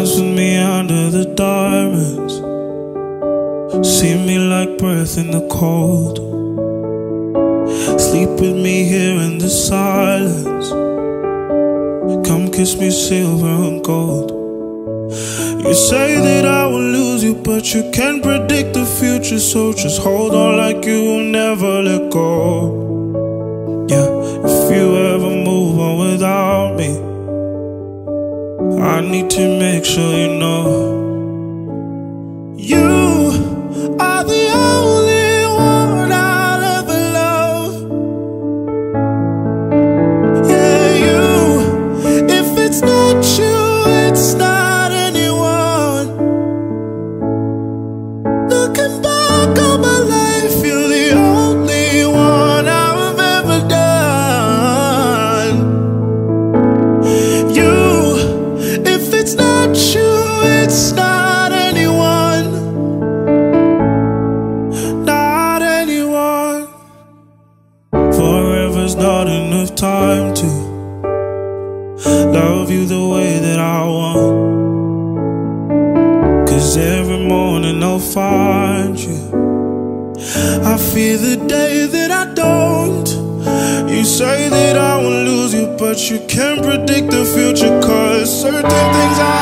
Dance with me under the diamonds. See me like breath in the cold. Sleep with me here in the silence. Come kiss me silver and gold. You say that I will lose you, but you can't predict the future. So just hold on like you will never let go. Yeah, if you ever move on without me, I need to make sure you know you are the only one I'll ever love. Yeah, you. If it's not you, it's not anyone. Looking back on my life, you're the only one I've ever done. You. If it's not you, it's not anyone. Not anyone. Forever's not enough time to love you the way that I want. 'Cause every morning I'll find you. I fear the day that I don't. You say that I will lose you, but you can't predict the future. 'Cause certain things I